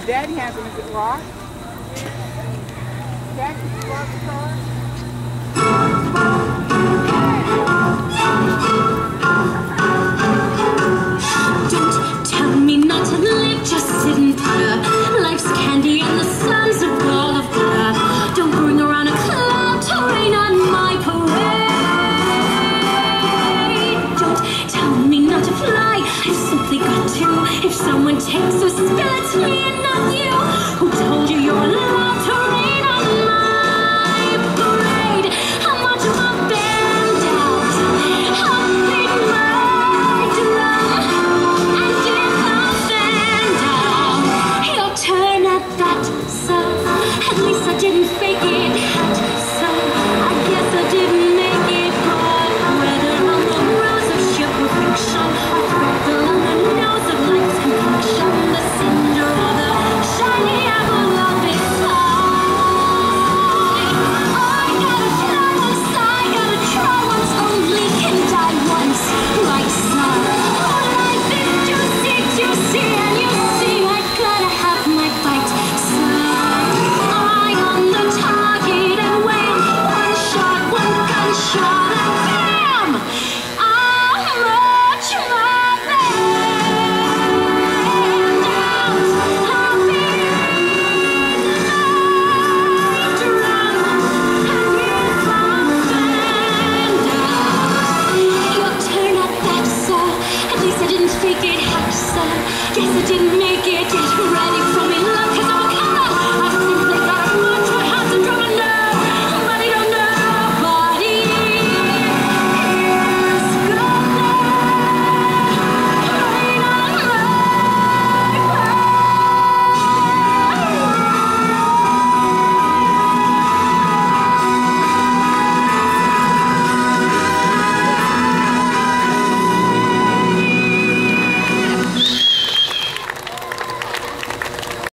Your daddy has them. Is it locked? Dad, can you lock the car? Don't tell me not to live, just sit and purr. Life's candy and the sun's a ball of blur. Don't bring around a cloud to rain on my parade. Don't tell me not to fly, I've simply got to. If someone takes a spill, it's me and not you. Who told you you're allowed to rain on my parade? How much of a band out? How big my drum? And if I stand down, he'll turn at that. So at least I didn't fake it. So I guess I didn't make it. But whether on the rose of sheer perfection or freckle on the nose of life's complexion, the cinder or the shiny apple of its eye, I gotta fly once, I gotta try once, only can die once, like sun. Oh, life is juicy, juicy, and you see I gotta have my bite. So eye on the target and wham, one shot, one gunshot, and bam! I'll march my band out. I'll be the night drum, and if I stand out, you'll turn at that. So at least I didn't fake it. So guess I didn't make it. Get ready for